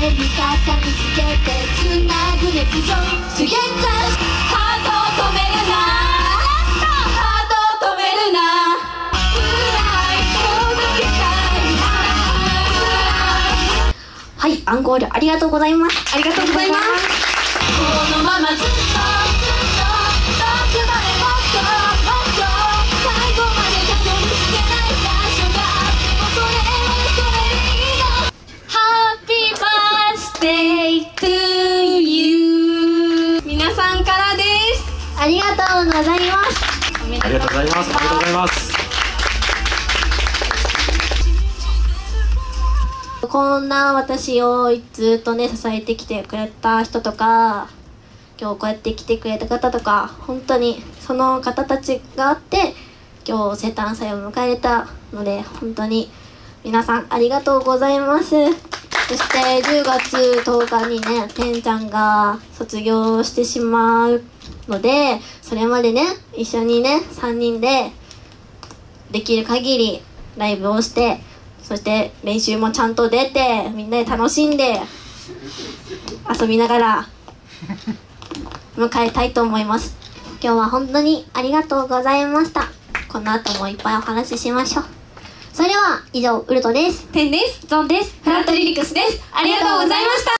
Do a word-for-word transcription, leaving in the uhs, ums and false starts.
味方見つけてつなぐ熱情次元在ハートを止めるなハートを止めるなはい、アンコールありがとうございます。ありがとうございます。このままずっとずっと遠くまでもっともっと最後までたどり着けない場所があってもそれはそれでいいの Happy birthday to you 皆さんからです。ありがとうございます。 ありがとうございます。ありがとうございます。 こんな私をずっとね支えてきてくれた人とか今日こうやって来てくれた方とか本当にその方たちがあって今日生誕祭を迎えたので本当に皆さんありがとうございます。そしてじゅうがつとおかにねてんちゃんが卒業してしまうのでそれまでね一緒にねさんにんでできる限りライブをしてそして練習もちゃんと出てみんなで楽しんで遊びながら迎えたいと思います。今日は本当にありがとうございました。この後もいっぱいお話ししましょう。それでは以上ウルトです。 テンです。ゾンです。フラットリリックスです。ありがとうございました。